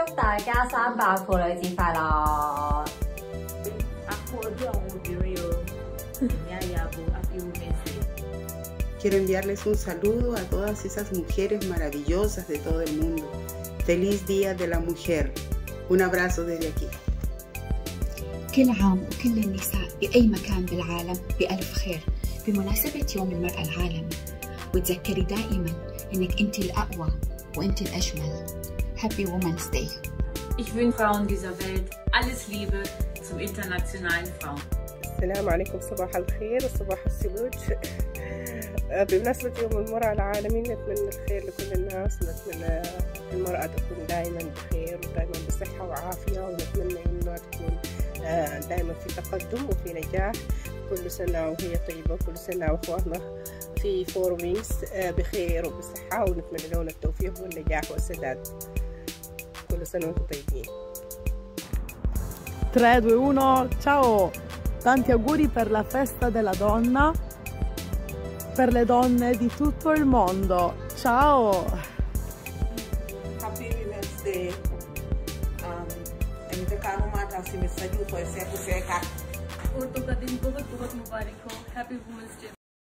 大家300婦女節快樂 ！Quiero enviarles un saludo a todas esas mujeres maravillosas de todo el mundo. Feliz Día de la Mujer. Un abrazo desde aquí. كل عام وكل النساء بأي مكان بالعالم بألف خير بمناسبة يوم المرأة العالمي، وتذكري دائما إنك أنت الأقوى وأنت الأجمل. Happy Women's Day. Ich wünsche Frauen dieser Welt alles Liebe zum Internationalen Frauen. السلام عليكم، صباح الخير وصباح الثلوج. بمناسبة يوم المرأة العالمي نتمنى الخير لكل الناس، ونتمنى المرأة تكون دائما بخير ودائما بصحة وعافية، ونتمنى إنها تكون دائما في تقدم وفي نجاح كل سنة وهي طيبة، كل سنة وأخواتنا في فورمينز بخير وبصحة، ونتمنى لهم التوفيق والنجاح والسداد. كل سنة وانتم طيبين. 3, 2, 1, ciao! Tanti auguri per la festa della donna, per le donne di tutto il mondo. Ciao! Happy Women's Day. Nimekano mata si messaggio poi se kuseka. Urto ka din बहुत बहुत मुबारक हो. Happy Women's Day.